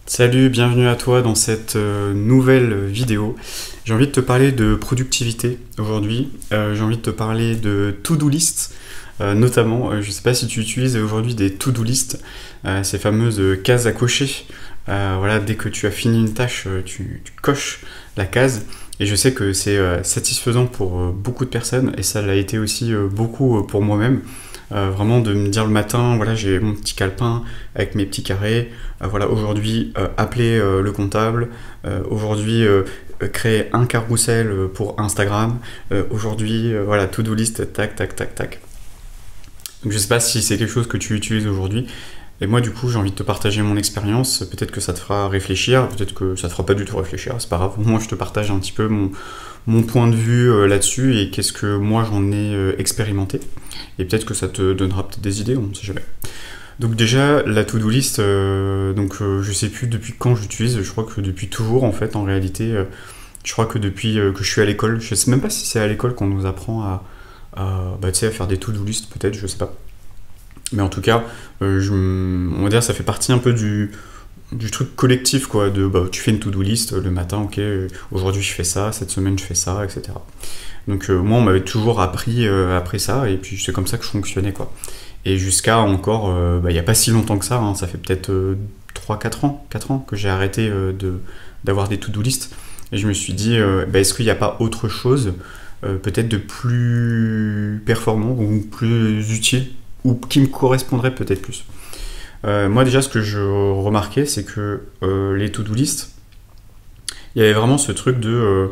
Salut, bienvenue à toi dans cette nouvelle vidéo. J'ai envie de te parler de productivité aujourd'hui. J'ai envie de te parler de to-do list, notamment. Je ne sais pas si tu utilises aujourd'hui des to-do list, ces fameuses cases à cocher. Voilà, dès que tu as fini une tâche, tu coches la case. Et je sais que c'est satisfaisant pour beaucoup de personnes, et ça l'a été aussi beaucoup pour moi-même. Vraiment de me dire le matin, voilà, j'ai mon petit calepin avec mes petits carrés, voilà, aujourd'hui appeler le comptable, aujourd'hui créer un carrousel pour Instagram, aujourd'hui voilà, to-do list, tac, tac, tac, tac. Donc je sais pas si c'est quelque chose que tu utilises aujourd'hui, et moi du coup j'ai envie de te partager mon expérience, peut-être que ça te fera réfléchir, peut-être que ça te fera pas du tout réfléchir, c'est pas grave, moi je te partage un petit peu mon point de vue là-dessus et qu'est-ce que moi j'en ai expérimenté. Et peut-être que ça te donnera peut-être des idées, on ne sait jamais. Donc déjà, la to-do list, je sais plus depuis quand j'utilise, je crois que depuis toujours en fait, en réalité, je crois que depuis que je suis à l'école, je sais même pas si c'est à l'école qu'on nous apprend à faire des to-do list, peut-être, je sais pas. Mais en tout cas, on va dire ça fait partie un peu du truc collectif, quoi, tu fais une to-do list le matin, ok, aujourd'hui je fais ça, cette semaine je fais ça, etc. Donc moi on m'avait toujours appris après ça, et puis c'est comme ça que je fonctionnais, quoi. Et jusqu'à encore, il n'y a pas si longtemps que ça, hein, ça fait peut-être 3-4 ans que j'ai arrêté d'avoir des to-do list, et je me suis dit, est-ce qu'il n'y a pas autre chose, peut-être de plus performant, ou plus utile, ou qui me correspondrait peut-être plus. Moi déjà ce que je remarquais, c'est que les to-do list, il y avait vraiment ce truc de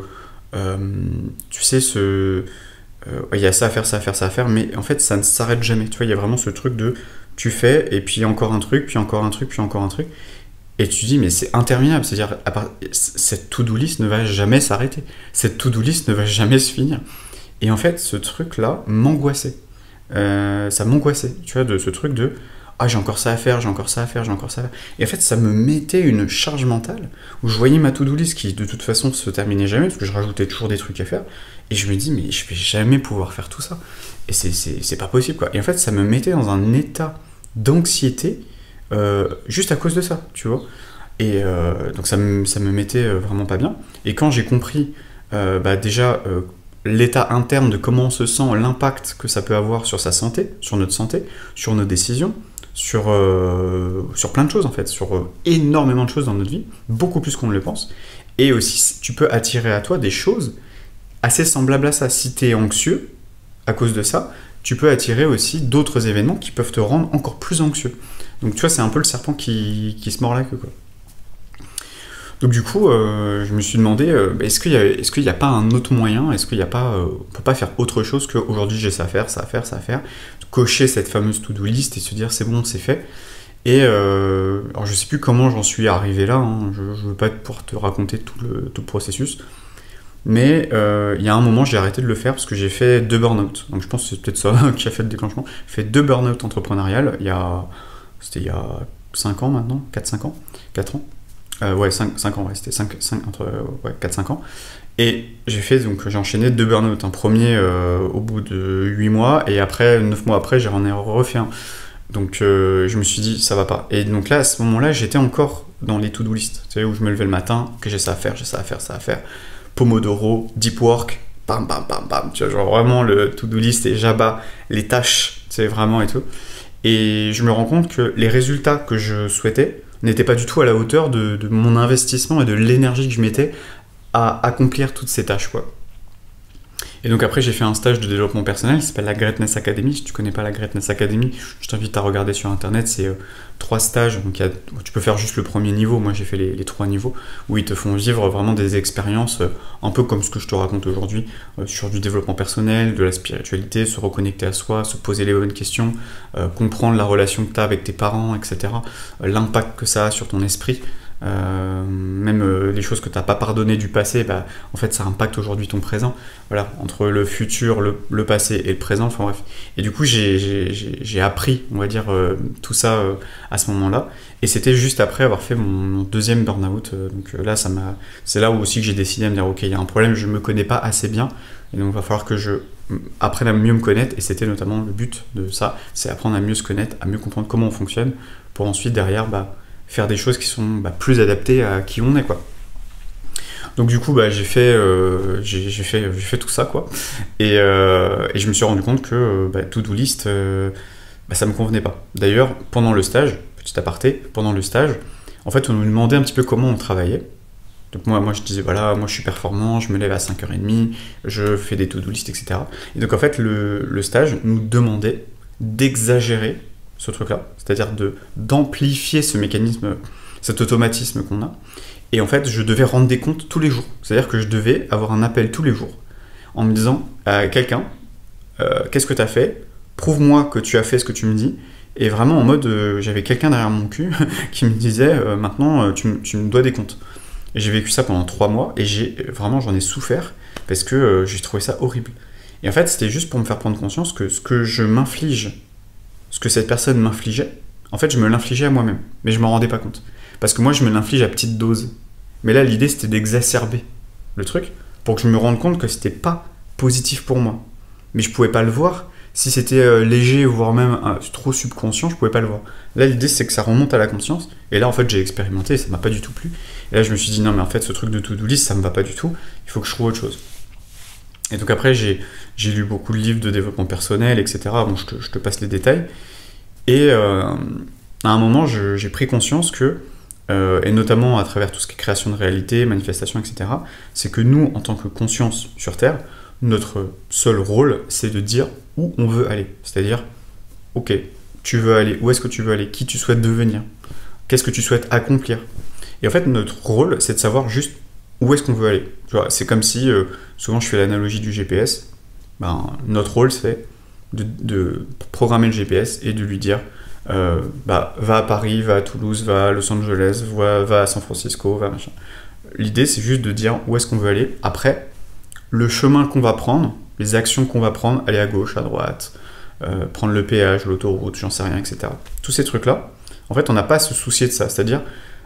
tu sais, il y a ça à faire, ça à faire, ça à faire, mais en fait ça ne s'arrête jamais, tu vois, il y a vraiment ce truc de tu fais, et puis encore un truc, puis encore un truc, puis encore un truc, et tu te dis mais c'est interminable, c'est-à-dire cette to-do list ne va jamais s'arrêter, cette to-do list ne va jamais se finir, et en fait ce truc là m'angoissait, ça m'angoissait, tu vois, de ce truc de ah, j'ai encore ça à faire, j'ai encore ça à faire, j'ai encore ça à faire. Et en fait, ça me mettait une charge mentale où je voyais ma to-do list qui, de toute façon, se terminait jamais parce que je rajoutais toujours des trucs à faire. Et je me dis, mais je vais jamais pouvoir faire tout ça. Et c'est pas possible, quoi. Et en fait, ça me mettait dans un état d'anxiété juste à cause de ça, tu vois. Et donc, ça me mettait vraiment pas bien. Et quand j'ai compris, déjà, l'état interne de comment on se sent, l'impact que ça peut avoir sur sa santé, sur notre santé, sur nos décisions, sur plein de choses en fait, sur énormément de choses dans notre vie, beaucoup plus qu'on ne le pense, et aussi tu peux attirer à toi des choses assez semblables à ça. Si tu es anxieux à cause de ça, tu peux attirer aussi d'autres événements qui peuvent te rendre encore plus anxieux. Donc tu vois, c'est un peu le serpent qui se mord la queue, quoi. Donc du coup, je me suis demandé, est-ce qu'il n'y a pas un autre moyen, est-ce qu'il n'y a pas, on peut pas faire autre chose qu'aujourd'hui j'ai ça à faire, ça à faire, ça à faire, cocher cette fameuse to-do list et se dire c'est bon, c'est fait. Et alors je sais plus comment j'en suis arrivé là, hein, je veux pas pouvoir te raconter tout le processus, mais il y a un moment j'ai arrêté de le faire parce que j'ai fait 2 burn-out. Donc je pense que c'est peut-être ça qui a fait le déclenchement. J'ai fait 2 burn-out entrepreneuriales, c'était il y a 5 ans maintenant, 4-5 ans, 4 ans. 5 ans, ouais, c'était 4-5 ans. Et j'ai enchaîné 2 burn-out. Un premier au bout de 8 mois, et après, 9 mois après, j'en ai refait un. Donc je me suis dit, ça va pas. Et donc là, à ce moment-là, j'étais encore dans les to-do list. Tu sais, où je me levais le matin, que j'ai ça à faire, j'ai ça à faire, ça à faire. Pomodoro, deep work, bam, bam, bam, bam. Tu vois, genre vraiment le to-do list et j'abats les tâches, tu sais, vraiment et tout. Et je me rends compte que les résultats que je souhaitais n'était pas du tout à la hauteur de mon investissement et de l'énergie que je mettais à accomplir toutes ces tâches, quoi. Et donc après j'ai fait un stage de développement personnel qui s'appelle la Greatness Academy. Si tu connais pas la Greatness Academy, je t'invite à regarder sur internet, c'est 3 stages, donc tu peux faire juste le premier niveau, moi j'ai fait les 3 niveaux, où ils te font vivre vraiment des expériences un peu comme ce que je te raconte aujourd'hui, sur du développement personnel, de la spiritualité, se reconnecter à soi, se poser les bonnes questions, comprendre la relation que tu as avec tes parents, etc., l'impact que ça a sur ton esprit. Même les choses que tu n'as pas pardonnées du passé, en fait ça impacte aujourd'hui ton présent, voilà, entre le futur, le passé et le présent, enfin bref. Et du coup j'ai appris, on va dire, tout ça à ce moment là, et c'était juste après avoir fait mon deuxième burn-out, donc là c'est là où aussi que j'ai décidé à me dire ok, il y a un problème, je me connais pas assez bien, et donc il va falloir que je apprenne à mieux me connaître, et c'était notamment le but de ça, c'est apprendre à mieux se connaître, à mieux comprendre comment on fonctionne, pour ensuite derrière faire des choses qui sont plus adaptées à qui on est, quoi. Donc du coup, j'ai fait tout ça, quoi. Et je me suis rendu compte que To-Do List, ça me convenait pas. D'ailleurs, pendant le stage, petit aparté, pendant le stage, en fait, on nous demandait un petit peu comment on travaillait. Donc moi je disais, voilà, moi je suis performant, je me lève à 5h30, je fais des to-do list, etc. Et donc en fait, le stage nous demandait d'exagérer ce truc-là, c'est-à-dire d'amplifier ce mécanisme, cet automatisme qu'on a. Et en fait, je devais rendre des comptes tous les jours. C'est-à-dire que je devais avoir un appel tous les jours en me disant à quelqu'un, qu'est-ce que tu as fait? Prouve-moi que tu as fait ce que tu me dis. Et vraiment en mode, j'avais quelqu'un derrière mon cul qui me disait, maintenant, tu me dois des comptes. Et j'ai vécu ça pendant 3 mois et j'en ai souffert parce que j'ai trouvé ça horrible. Et en fait, c'était juste pour me faire prendre conscience que ce que je m'inflige, ce que cette personne m'infligeait, en fait, je me l'infligeais à moi-même. Mais je m'en rendais pas compte. Parce que moi, je me l'inflige à petite dose. Mais là, l'idée, c'était d'exacerber le truc pour que je me rende compte que c'était pas positif pour moi. Mais je pouvais pas le voir. Si c'était léger, voire même trop subconscient, je pouvais pas le voir. Là, l'idée, c'est que ça remonte à la conscience. Et là, en fait, j'ai expérimenté et ça m'a pas du tout plu. Et là, je me suis dit, non, mais en fait, ce truc de to-do list, ça me va pas du tout. Il faut que je trouve autre chose. Et donc après, j'ai lu beaucoup de livres de développement personnel, etc. Bon, je te passe les détails. Et à un moment, j'ai pris conscience que, et notamment à travers tout ce qui est création de réalité, manifestation, etc., c'est que nous, en tant que conscience sur Terre, notre seul rôle, c'est de dire où on veut aller. C'est-à-dire, ok, tu veux aller, où est-ce que tu veux aller, qui tu souhaites devenir, qu'est-ce que tu souhaites accomplir. Et en fait, notre rôle, c'est de savoir juste où est-ce qu'on veut aller. Tu vois, c'est comme si, souvent je fais l'analogie du GPS, notre rôle, c'est de programmer le GPS et de lui dire, va à Paris, va à Toulouse, va à Los Angeles, va à San Francisco, va machin. L'idée, c'est juste de dire où est-ce qu'on veut aller. Après, le chemin qu'on va prendre, les actions qu'on va prendre, aller à gauche, à droite, prendre le péage, l'autoroute, j'en sais rien, etc. Tous ces trucs-là, en fait, on n'a pas à se soucier de ça. C'est-à-dire,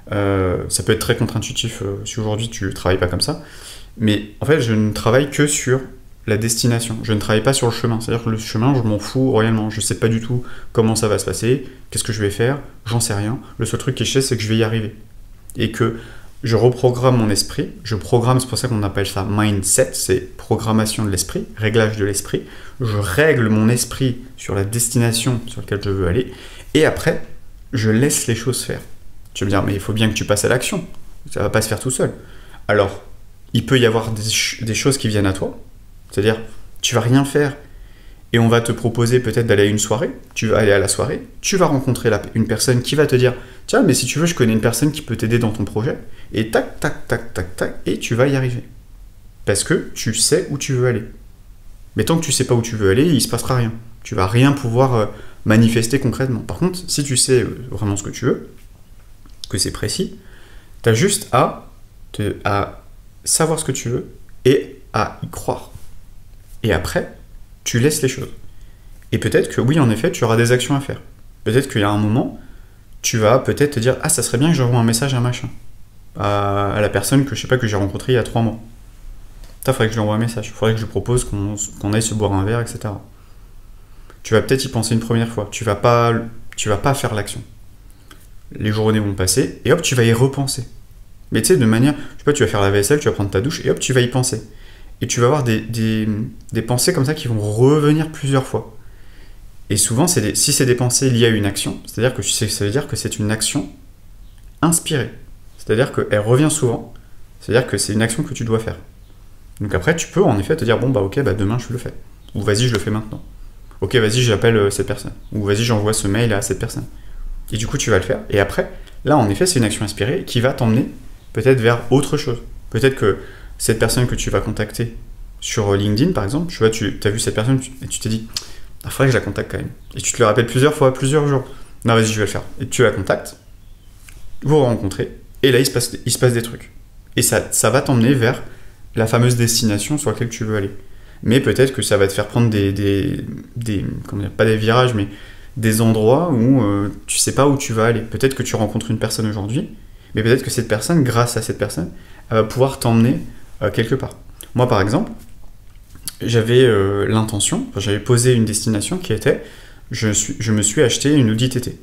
ça peut être très contre-intuitif si aujourd'hui tu ne travailles pas comme ça, mais en fait, je ne travaille que sur la destination. Je ne travaille pas sur le chemin. C'est-à-dire que le chemin, je m'en fous royalement. Je ne sais pas du tout comment ça va se passer, qu'est-ce que je vais faire, j'en sais rien. Le seul truc qui est sais, c'est que je vais y arriver. Et que je reprogramme mon esprit, c'est pour ça qu'on appelle ça mindset, c'est programmation de l'esprit, réglage de l'esprit. Je règle mon esprit sur la destination sur laquelle je veux aller, et après, je laisse les choses faire. Tu vas me dire, mais il faut bien que tu passes à l'action, ça ne va pas se faire tout seul. Alors, il peut y avoir des choses qui viennent à toi, c'est-à-dire, tu vas rien faire, et on va te proposer peut-être d'aller à une soirée, tu vas aller à la soirée, tu vas rencontrer une personne qui va te dire « Tiens, mais si tu veux, je connais une personne qui peut t'aider dans ton projet. » Et tac, tac, tac, tac, tac, et tu vas y arriver. Parce que tu sais où tu veux aller. Mais tant que tu sais pas où tu veux aller, il se passera rien. Tu vas rien pouvoir manifester concrètement. Par contre, si tu sais vraiment ce que tu veux, que c'est précis, tu as juste à savoir ce que tu veux et à y croire. Et après, tu laisses les choses. Et peut-être que oui, en effet, tu auras des actions à faire. Peut-être qu'il y a un moment, tu vas peut-être te dire « Ah, ça serait bien que j'envoie un message à machin. » À la personne que j'ai rencontrée il y a 3 mois. Il faudrait que je lui envoie un message. Il faudrait que je lui propose qu'on aille se boire un verre, etc. Tu vas peut-être y penser une première fois. Tu vas pas faire l'action. Les journées vont passer, et hop, tu vas y repenser. Mais tu sais, de manière... Je sais pas, tu vas faire la vaisselle, tu vas prendre ta douche, et hop, tu vas y penser. Et tu vas avoir des pensées comme ça qui vont revenir plusieurs fois. Et souvent, si c'est des pensées liées à une action, c'est-à-dire que ça veut dire que c'est une action inspirée. C'est-à-dire qu'elle revient souvent, c'est-à-dire que c'est une action que tu dois faire. Donc après, tu peux en effet te dire, bon, ok, demain je le fais. Ou vas-y, je le fais maintenant. Ok, vas-y, j'appelle cette personne. Ou vas-y, j'envoie ce mail à cette personne. Et du coup, tu vas le faire. Et après, là, en effet, c'est une action inspirée qui va t'emmener peut-être vers autre chose. Peut-être que cette personne que tu vas contacter sur LinkedIn, par exemple, tu vois, tu as vu cette personne et tu t'es dit, il faudrait que je la contacte quand même. Et tu te le rappelles plusieurs fois, plusieurs jours. Non, vas-y, je vais le faire. Et tu la contactes, vous vous rencontrez, et là, il se passe des trucs. Et ça va t'emmener vers la fameuse destination sur laquelle tu veux aller. Mais peut-être que ça va te faire prendre comment dire, pas des virages, mais des endroits où tu sais pas où tu vas aller. Peut-être que tu rencontres une personne aujourd'hui, mais peut-être que cette personne, grâce à cette personne, elle va pouvoir t'emmener quelque part. Moi, par exemple, j'avais j'avais posé une destination qui était, je me suis acheté une Audi TT.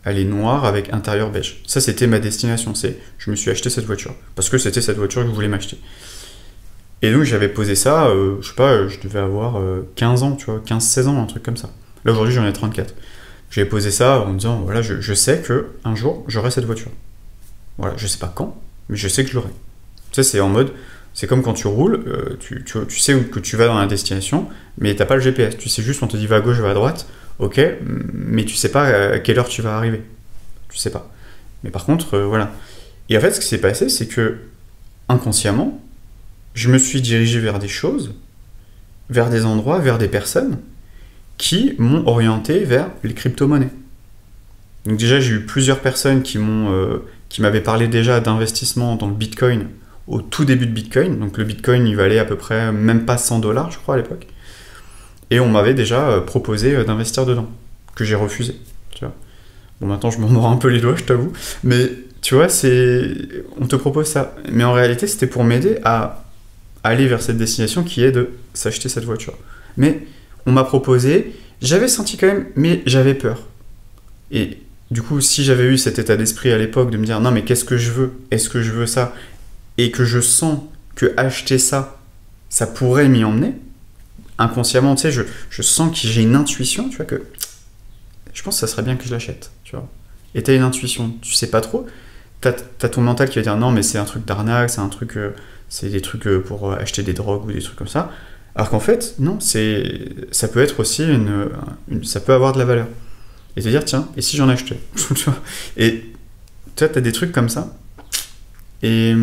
elle est noire avec intérieur beige. Ça, c'était ma destination. Je me suis acheté cette voiture parce que c'était cette voiture que je voulais m'acheter. Et donc, j'avais posé ça, je sais pas, je devais avoir 15 ans, tu vois, 15-16 ans, un truc comme ça. Là, aujourd'hui, j'en ai 34. J'avais posé ça en me disant, voilà, je sais qu'un jour, j'aurai cette voiture. Voilà, je sais pas quand, mais je sais que je l'aurai. Tu sais, c'est en mode, c'est comme quand tu roules, tu sais où que tu vas dans la destination, mais t'as pas le GPS. Tu sais juste, on te dit va à gauche, va à droite, ok, mais tu sais pas à quelle heure tu vas arriver. Tu sais pas. Mais par contre, voilà. Et en fait, ce qui s'est passé, c'est que, inconsciemment, je me suis dirigé vers des choses, vers des endroits, vers des personnes qui m'ont orienté vers les crypto-monnaies. Donc déjà, j'ai eu plusieurs personnes qui m'avaient parlé déjà d'investissement dans le Bitcoin au tout début de Bitcoin. Donc le Bitcoin, il valait à peu près même pas 100 $, je crois, à l'époque. Et on m'avait déjà proposé d'investir dedans, que j'ai refusé. Tu vois. Bon, maintenant, je m'en mords un peu les doigts, je t'avoue. Mais tu vois, on te propose ça. Mais en réalité, c'était pour m'aider à aller vers cette destination qui est de s'acheter cette voiture. Mais on m'a proposé, j'avais senti quand même, mais j'avais peur. Et du coup, si j'avais eu cet état d'esprit à l'époque de me dire non mais qu'est-ce que je veux? Est-ce que je veux ça? Et que je sens que acheter ça, ça pourrait m'y emmener, inconsciemment, tu sais, je sens que j'ai une intuition, tu vois, que je pense que ça serait bien que je l'achète, tu vois. Et t'as une intuition, tu sais pas trop, t'as ton mental qui va dire non mais c'est un truc d'arnaque, c'est un truc... c'est des trucs pour acheter des drogues ou des trucs comme ça. Alors qu'en fait, non, ça peut être aussi ça peut avoir de la valeur. Et te dire, tiens, et si j'en achetais? Et toi, tu as des trucs comme ça. Et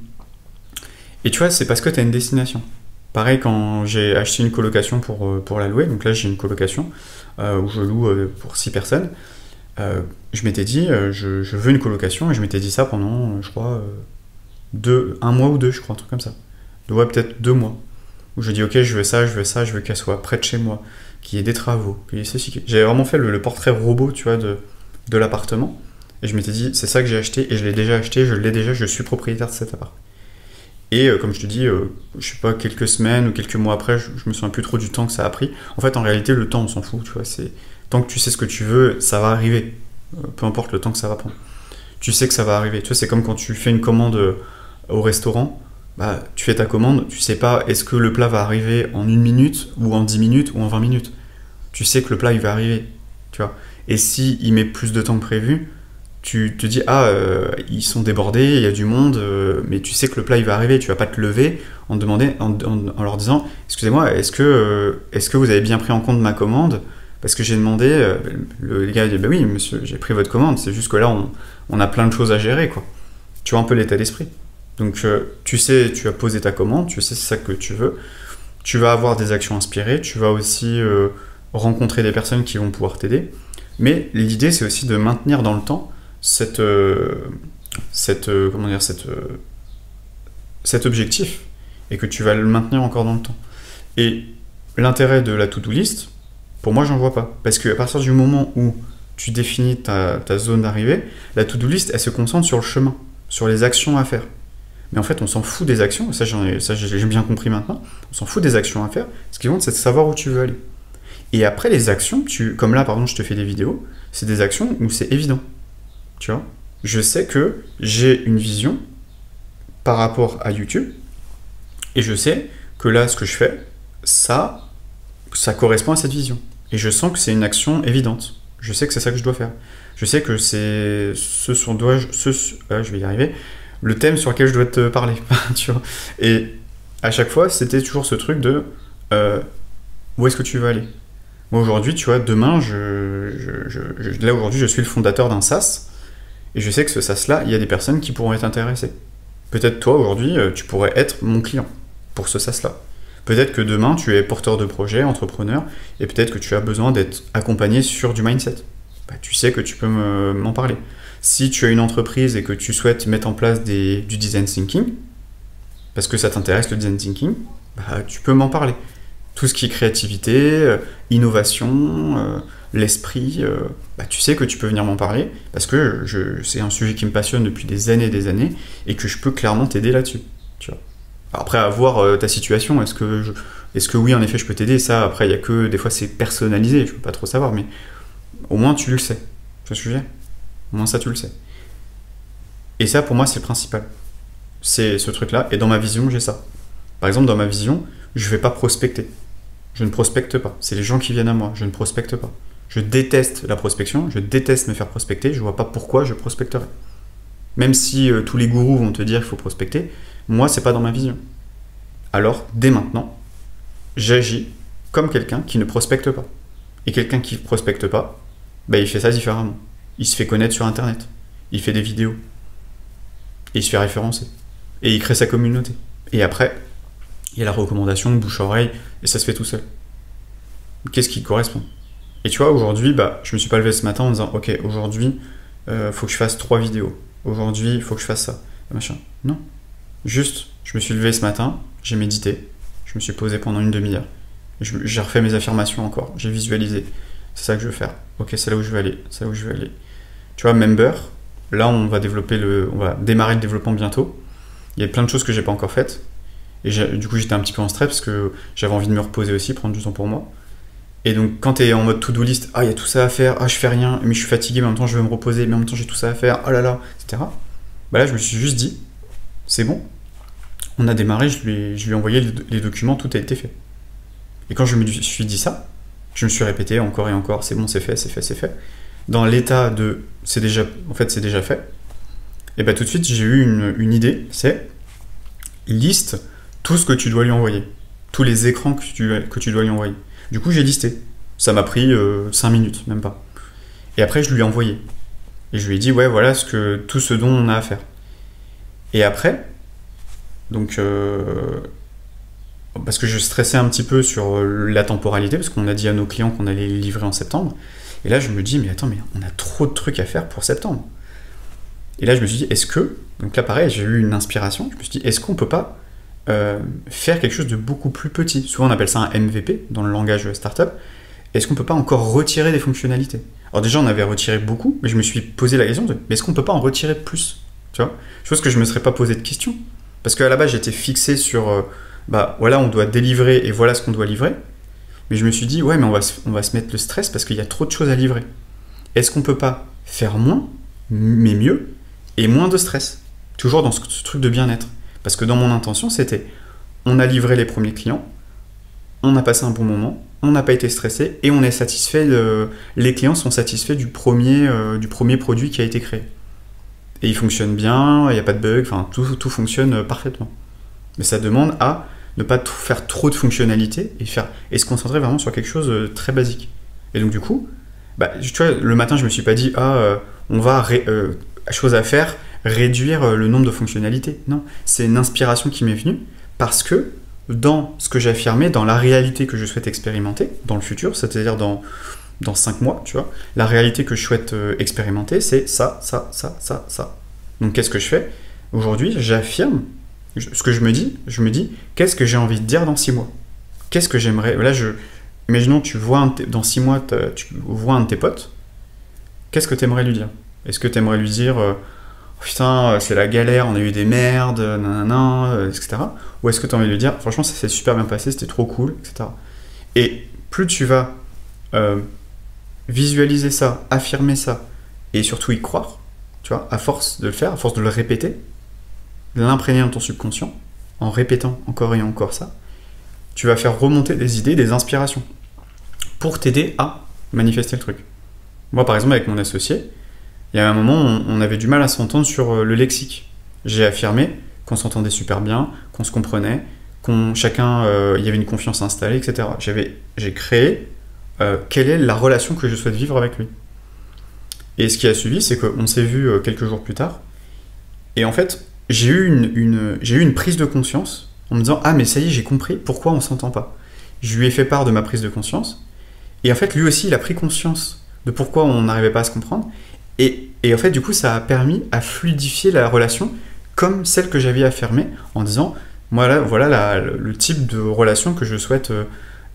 tu vois, c'est parce que tu as une destination. Pareil, quand j'ai acheté une colocation pour la louer, donc là, j'ai une colocation où je loue pour 6 personnes. Je m'étais dit, je veux une colocation, et je m'étais dit ça pendant, je crois... 1 mois ou 2, je crois, un truc comme ça. Ouais, peut-être 2 mois. Où je dis, ok, je veux ça, je veux qu'elle soit près de chez moi, qu'il y ait des travaux, qu'il y ait ceci. J'avais vraiment fait le portrait robot, tu vois, de l'appartement. Et je m'étais dit, c'est ça que j'ai acheté, et je l'ai déjà acheté, je suis propriétaire de cet appart. Et comme je te dis, je sais pas, quelques semaines ou quelques mois après, je me souviens plus trop du temps que ça a pris. En fait, en réalité, le temps, on s'en fout, tu vois. Tant que tu sais ce que tu veux, ça va arriver. Peu importe le temps que ça va prendre. Tu sais que ça va arriver. Tu vois, c'est comme quand tu fais une commande au restaurant, bah, tu fais ta commande, tu sais pas est-ce que le plat va arriver en 1 minute, ou en 10 minutes, ou en 20 minutes. Tu sais que le plat, il va arriver, tu vois. Et s'il met plus de temps que prévu, tu te dis, ils sont débordés, il y a du monde, mais tu sais que le plat, il va arriver, tu vas pas te lever en leur disant, excusez-moi, est-ce que vous avez bien pris en compte ma commande? Parce que j'ai demandé, le gars dit, bah oui, monsieur, j'ai pris votre commande, c'est juste que là, on a plein de choses à gérer, quoi. Tu vois un peu l'état d'esprit. Donc, tu sais, tu as posé ta commande, tu sais c'est ça que tu veux, tu vas avoir des actions inspirées, tu vas aussi rencontrer des personnes qui vont pouvoir t'aider, mais l'idée, c'est aussi de maintenir dans le temps cet objectif, et que tu vas le maintenir encore dans le temps. Et l'intérêt de la to-do list, pour moi, j'en vois pas. Parce qu'à partir du moment où tu définis ta zone d'arrivée, la to-do list, elle se concentre sur le chemin, sur les actions à faire. Mais en fait, on s'en fout des actions, ça j'ai bien compris maintenant, on s'en fout des actions à faire, ce qui compte, c'est de savoir où tu veux aller. Et après, les actions, comme là, par exemple, je te fais des vidéos, c'est des actions où c'est évident. Tu vois, je sais que j'ai une vision par rapport à YouTube, et je sais que là, ce que je fais, ça correspond à cette vision. Et je sens que c'est une action évidente. Je sais que c'est ça que je dois faire. Je sais que c'est je vais y arriver, le thème sur lequel je dois te parler. Tu vois. Et à chaque fois, c'était toujours ce truc de où est-ce que tu veux aller. Moi, aujourd'hui, tu vois, demain, là, aujourd'hui, je suis le fondateur d'un SaaS, et je sais que ce SaaS-là, il y a des personnes qui pourront être intéressées. Peut-être toi, aujourd'hui, tu pourrais être mon client pour ce SaaS-là. Peut-être que demain, tu es porteur de projet, entrepreneur, et peut-être que tu as besoin d'être accompagné sur du mindset. Bah, tu sais que tu peux m'en parler. Si tu as une entreprise et que tu souhaites mettre en place du design thinking, parce que ça t'intéresse le design thinking, bah, tu peux m'en parler. Tout ce qui est créativité, innovation, l'esprit, bah, tu sais que tu peux venir m'en parler, parce que c'est un sujet qui me passionne depuis des années, et que je peux clairement t'aider là-dessus. Tu vois. Après, à voir ta situation, est-ce que oui, en effet, je peux t'aider? Ça, après, des fois, c'est personnalisé, je peux pas trop savoir, mais au moins, tu le sais. Tu vois ce que je veux dire? Au moins ça, tu le sais. Et ça, pour moi, c'est le principal. C'est ce truc-là. Et dans ma vision, j'ai ça. Par exemple, dans ma vision, je ne vais pas prospecter. Je ne prospecte pas. C'est les gens qui viennent à moi. Je ne prospecte pas. Je déteste la prospection. Je déteste me faire prospecter. Je ne vois pas pourquoi je prospecterais. Même si tous les gourous vont te dire qu'il faut prospecter, moi, c'est pas dans ma vision. Alors, dès maintenant, j'agis comme quelqu'un qui ne prospecte pas. Et quelqu'un qui ne prospecte pas, bah, il fait ça différemment. Il se fait connaître sur Internet. Il fait des vidéos. Et il se fait référencer. Et il crée sa communauté. Et après, il y a la recommandation, bouche-oreille, et ça se fait tout seul. Qu'est-ce qui correspond? Et tu vois, aujourd'hui, bah, je me suis pas levé ce matin en disant, ok, aujourd'hui, faut que je fasse 3 vidéos. Aujourd'hui, il faut que je fasse ça. Machin. Non. Juste, je me suis levé ce matin, j'ai médité, je me suis posé pendant une demi-heure. J'ai refait mes affirmations encore, j'ai visualisé. C'est ça que je veux faire. Ok, c'est là où je veux aller, c'est là où je veux aller. Tu vois, Member, là, on va démarrer le développement bientôt. Il y a plein de choses que j'ai pas encore faites. Et du coup, j'étais un petit peu en stress parce que j'avais envie de me reposer aussi, prendre du temps pour moi. Et donc, quand tu es en mode to-do list, ah, il y a tout ça à faire, ah, je fais rien, mais je suis fatigué, mais en même temps, je veux me reposer, mais en même temps, j'ai tout ça à faire, oh là là, etc. Bah là, je me suis juste dit, c'est bon, on a démarré, je lui ai envoyé les documents, tout a été fait. Et quand je me suis dit ça, je me suis répété encore et encore, c'est bon, c'est fait, c'est fait, c'est fait. Dans l'état de, c'est déjà fait. Et bah tout de suite, j'ai eu une idée, c'est liste tout ce que tu dois lui envoyer, tous les écrans que tu dois lui envoyer. Du coup, j'ai listé. Ça m'a pris 5 minutes, même pas. Et après, je lui ai envoyé. Et je lui ai dit, ouais, voilà tout ce dont on a à faire. Et après, donc, parce que je stressais un petit peu sur la temporalité, parce qu'on a dit à nos clients qu'on allait les livrer en septembre. Et là, je me dis, mais attends, mais on a trop de trucs à faire pour septembre. Et là, je me suis dit, donc là, pareil, j'ai eu une inspiration. Je me suis dit, est-ce qu'on peut pas faire quelque chose de beaucoup plus petit? Souvent, on appelle ça un MVP dans le langage startup. Est-ce qu'on peut pas encore retirer des fonctionnalités? Alors déjà, on avait retiré beaucoup, mais je me suis posé la question mais est-ce qu'on peut pas en retirer plus? Tu vois, chose que je me serais pas posé de question. Parce qu'à la base, j'étais fixé sur, voilà, on doit délivrer et voilà ce qu'on doit livrer. Mais je me suis dit, ouais, mais on va se mettre le stress parce qu'il y a trop de choses à livrer. Est-ce qu'on peut pas faire moins, mais mieux, et moins de stress? Toujours dans ce truc de bien-être. Parce que dans mon intention, c'était, on a livré les premiers clients, on a passé un bon moment, on n'a pas été stressé, et on est satisfait, les clients sont satisfaits du premier produit qui a été créé. Et il fonctionne bien, il n'y a pas de bug, enfin tout fonctionne parfaitement. Mais ça demande à ne pas faire trop de fonctionnalités et se concentrer vraiment sur quelque chose de très basique. Et donc du coup, tu vois, le matin je me suis pas dit on va chose à faire, réduire le nombre de fonctionnalités. Non, c'est une inspiration qui m'est venue parce que dans ce que j'ai affirmé, dans la réalité que je souhaite expérimenter dans le futur, c'est-à-dire dans 5 mois, tu vois, la réalité que je souhaite expérimenter, c'est ça. Donc qu'est-ce que je fais? Aujourd'hui, j'affirme ce que je me dis, qu'est-ce que j'ai envie de dire dans 6 mois? Qu'est-ce que j'aimerais... Là, imaginons, dans 6 mois, tu vois un de tes potes, qu'est-ce que tu aimerais lui dire? Est-ce que tu aimerais lui dire oh, putain, c'est la galère, on a eu des merdes, nanana, etc. Ou est-ce que tu as envie de lui dire franchement, ça s'est super bien passé, c'était trop cool, etc. Et plus tu vas visualiser ça, affirmer ça, et surtout y croire, tu vois, à force de le faire, à force de le répéter, de l'imprégner dans ton subconscient, en répétant encore et encore ça, tu vas faire remonter des idées, des inspirations, pour t'aider à manifester le truc. Moi, par exemple, avec mon associé, il y a un moment, on avait du mal à s'entendre sur le lexique. J'ai affirmé qu'on s'entendait super bien, qu'on se comprenait, il y avait une confiance installée, etc. J'ai créé quelle est la relation que je souhaite vivre avec lui. Et ce qui a suivi, c'est qu'on s'est vu quelques jours plus tard, et en fait, j'ai eu une prise de conscience en me disant « Ah, mais ça y est, j'ai compris pourquoi on s'entend pas. » Je lui ai fait part de ma prise de conscience, et en fait, lui aussi, il a pris conscience de pourquoi on n'arrivait pas à se comprendre, et en fait, du coup, ça a permis à fluidifier la relation comme celle que j'avais affirmée en disant « Voilà le type de relation que je souhaite expérimenter. »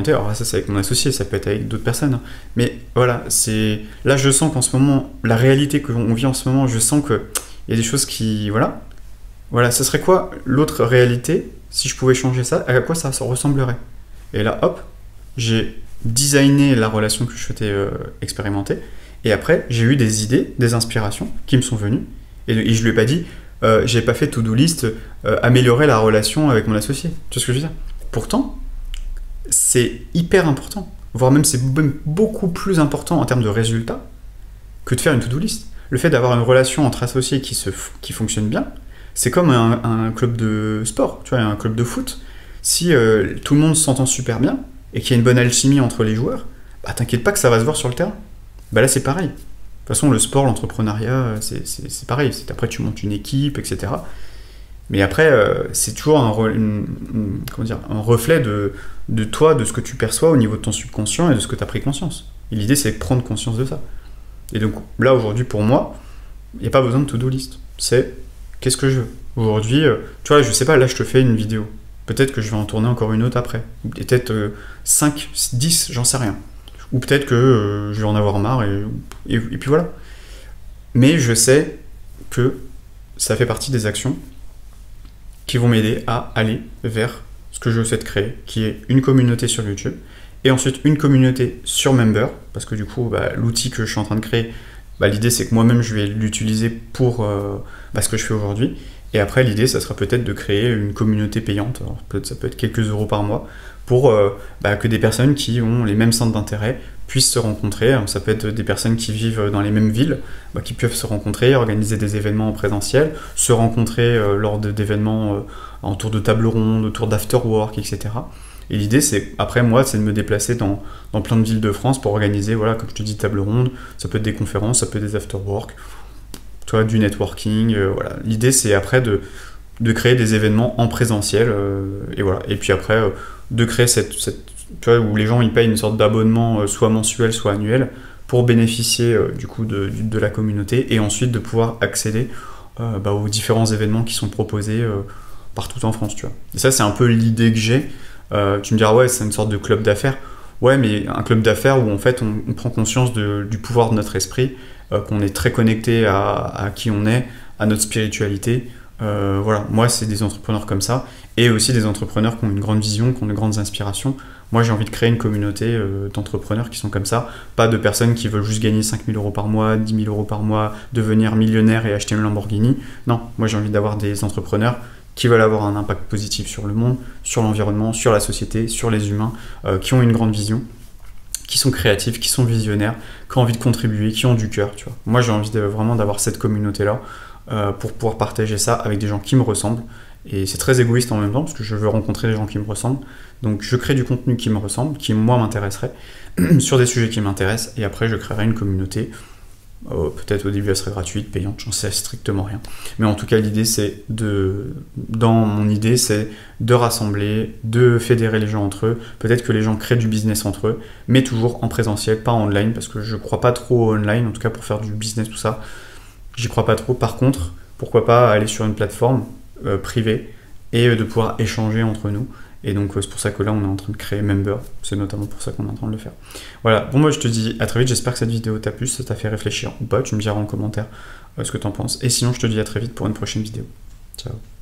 Alors ça, c'est avec mon associé, ça peut être avec d'autres personnes, hein. Mais voilà, là, je sens qu'en ce moment, la réalité que l'on vit en ce moment, je sens qu'il y a des choses qui... Voilà, ce serait quoi l'autre réalité si je pouvais changer ça? À quoi ça ressemblerait? Et là, hop, j'ai designé la relation que je souhaitais expérimenter, Et après, j'ai eu des idées, des inspirations qui me sont venues. Et je lui ai pas dit, j'ai pas fait to-do list, améliorer la relation avec mon associé. Tu vois ce que je veux dire? Pourtant, c'est hyper important. Voire même c'est beaucoup plus important en termes de résultats que de faire une to-do list. Le fait d'avoir une relation entre associés qui fonctionne bien, c'est comme un club de sport, tu vois, un club de foot. Si tout le monde s'entend super bien et qu'il y a une bonne alchimie entre les joueurs, bah t'inquiète pas que ça va se voir sur le terrain. Bah là c'est pareil. De toute façon le sport, l'entrepreneuriat, c'est pareil. Après tu montes une équipe, etc. Mais après c'est toujours un reflet de toi, de ce que tu perçois au niveau de ton subconscient et de ce que tu as pris conscience. Et l'idée c'est de prendre conscience de ça. Et donc là aujourd'hui pour moi, il n'y a pas besoin de to-do list. C'est qu'est-ce que je veux. Aujourd'hui, tu vois, je sais pas, là je te fais une vidéo. Peut-être que je vais en tourner encore une autre après. Peut-être 5, 10, j'en sais rien. Ou peut-être que je vais en avoir marre et puis voilà. Mais je sais que ça fait partie des actions qui vont m'aider à aller vers ce que je souhaite créer, qui est une communauté sur YouTube, et ensuite une communauté sur Member, parce que du coup, l'outil que je suis en train de créer, l'idée c'est que moi-même je vais l'utiliser pour ce que je fais aujourd'hui. Et après, l'idée, ça sera peut-être de créer une communauté payante. Alors, ça peut être quelques euros par mois pour que des personnes qui ont les mêmes centres d'intérêt puissent se rencontrer. Alors, ça peut être des personnes qui vivent dans les mêmes villes, qui peuvent se rencontrer, organiser des événements en présentiel, se rencontrer lors d'événements autour de tables rondes, autour d'afterwork, etc. Et l'idée, c'est, après moi, c'est de me déplacer dans plein de villes de France pour organiser, voilà, comme je te dis, tables rondes. Ça peut être des conférences, ça peut être des afterwork, tu vois, du networking, voilà. L'idée c'est après de créer des événements en présentiel, et voilà. Et puis après de créer cette tu vois, où les gens ils payent une sorte d'abonnement soit mensuel soit annuel pour bénéficier du coup de la communauté et ensuite de pouvoir accéder aux différents événements qui sont proposés partout en France, tu vois. Et ça c'est un peu l'idée que j'ai. Tu me diras ouais c'est une sorte de club d'affaires. Ouais, mais un club d'affaires où en fait on prend conscience du pouvoir de notre esprit, qu'on est très connecté à qui on est, à notre spiritualité. Voilà, moi c'est des entrepreneurs comme ça, et aussi des entrepreneurs qui ont une grande vision, qui ont de grandes inspirations. Moi j'ai envie de créer une communauté d'entrepreneurs qui sont comme ça, pas de personnes qui veulent juste gagner 5 000 euros par mois, 10 000 euros par mois, devenir millionnaire et acheter une Lamborghini. Non, moi j'ai envie d'avoir des entrepreneurs qui veulent avoir un impact positif sur le monde, sur l'environnement, sur la société, sur les humains, qui ont une grande vision, qui sont créatifs, qui sont visionnaires, qui ont envie de contribuer, qui ont du cœur, tu vois. Moi, j'ai envie vraiment d'avoir cette communauté-là pour pouvoir partager ça avec des gens qui me ressemblent. Et c'est très égoïste en même temps, parce que je veux rencontrer des gens qui me ressemblent. Donc, je crée du contenu qui me ressemble, qui, moi, m'intéresserait, sur des sujets qui m'intéressent, et après, je créerai une communauté. Peut-être au début elle serait gratuite, payante, j'en sais strictement rien. Mais en tout cas l'idée c'est dans mon idée c'est de rassembler, de fédérer les gens entre eux, peut-être que les gens créent du business entre eux, mais toujours en présentiel, pas en online, parce que je crois pas trop au online, en tout cas pour faire du business, tout ça, j'y crois pas trop. Par contre, pourquoi pas aller sur une plateforme privée et de pouvoir échanger entre nous. Et donc c'est pour ça que là on est en train de créer Member, c'est notamment pour ça qu'on est en train de le faire. Voilà, bon moi je te dis à très vite, j'espère que cette vidéo t'a plu, ça t'a fait réfléchir ou pas, tu me diras en commentaire ce que t'en penses. Et sinon je te dis à très vite pour une prochaine vidéo. Ciao.